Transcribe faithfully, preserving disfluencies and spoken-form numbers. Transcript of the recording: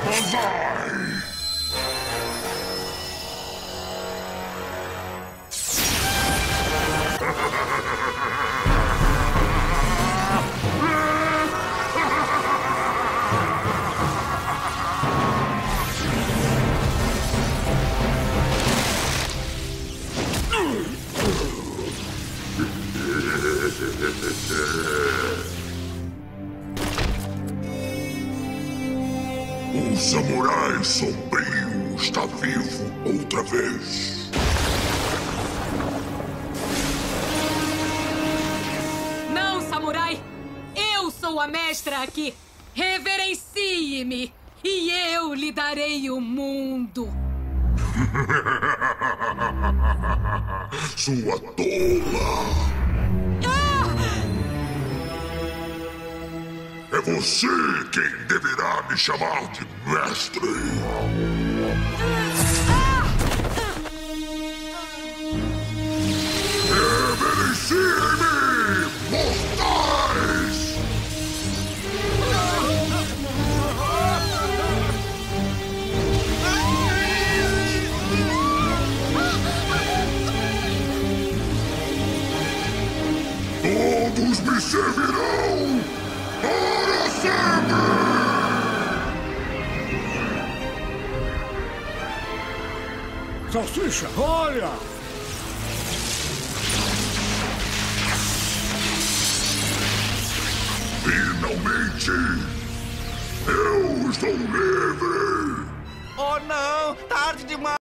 Vai! O samurai sombrio está vivo outra vez. Não, samurai! Eu sou a mestra aqui! Reverencie-me! E eu lhe darei o mundo! Sua tola! É você quem deverá me chamar de mestre! Reverenciem-me, mortais! Todos me servirão! Para sempre! Salsicha, olha! Finalmente! Eu estou livre! Oh, não! Tarde demais!